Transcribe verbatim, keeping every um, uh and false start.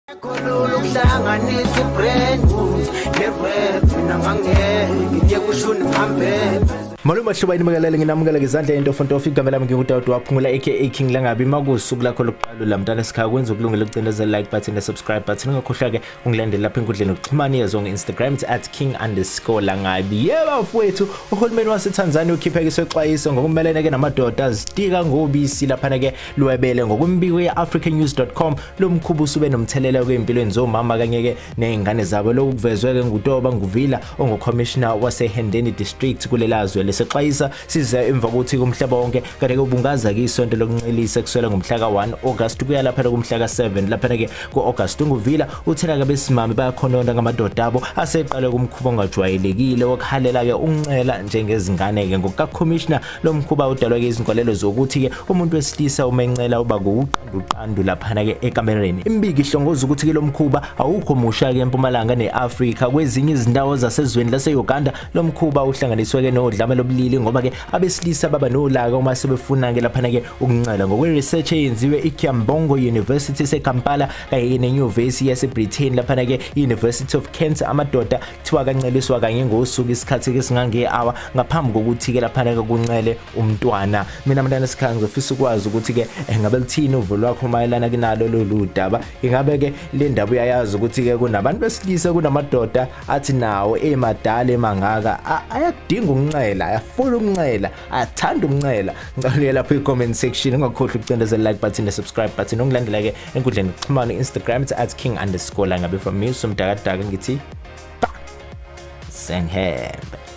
Maluma hlobayini bakalele nginamukela ngezandla into fonto igama lami ngingudawudi waphungula aka King Langabi makusuku lakho lokuqala lamntana sikhaya kwenza ukulungela ukucindezela like button ne subscribe button ungakhohlwa ke ungilandela lapha enkundleni ukuxhumana yezo nge-Instagram at king underscore langabi. Yebo mfowethu, uhulumeni waseTanzania ukhiphekiswe exwayiso ngokumelene ke namadoda azidika ngobisi lapha ke lwebele ngokumbiko ye-african news dot com lomkhubu usube nomthelela kwempilweni zomama kanye ke nezingane zabo lokuvezwe ke nguToba Nguvila ongucommissioner waseHendeni district kulelazwe lesexwayisa size emva kokuthi kumhlaba wonke kade kubungaza ke isonto lokuncelisa kuswela ngomhla ka one August kuya lapha kumhla ka seven lapha ke ku August Nguvila uthela ke besimami bayakhononda ngamadoda abo aseqala kumkhubo ongajwayelekile wokuhalela ke uncela njengezingane ke ngokuka commissioner lomkhuba udalwa ke izinkolelo zokuthi ke umuntu wesilisa umencela uba kuqanduqandu lapha ke ekamereni. Imbiki ihlongoza ukuthi ke lomkhuba awukho musha ke eMpumalanga neAfrika kwezinye izindawo zasezweni laseUganda lomkhuba uhlanganiswe ke nodlame lobulili ngoba ke abesilisa baba nolaka uma sebefuna ke lapha ke ukuncela ngokwe research eyenziwe eKyambongo University eKampala kanye neNyuvesi yaseBritain lapha ke University of Kent amadoda kuthiwa kanceliswa kanye ngosuku isikhathi ke singange hour ngaphambi kokuthi ke lapha ke kuncele umntwana. Mina mntana sikhaya ngifisa ukwazi ukuthi ke ngabe lithini uvo lwakho mayelana kunalo lolu daba, ingabe ke le ndaba uyayazi ukuthi ke kunabantu besilisa kunamadoda athi nawo emadala emangaka ayadinga ukuncela ayafuna ukuncela ayathanda ukuncela. Ngicela lapha e-comment section ungakhohlwa ukucindezela like button ne subscribe button ungilandela ke enkundleni yokuxhumana Instagram at king underscore langabi from me somdakadaka ngithi sengihembe.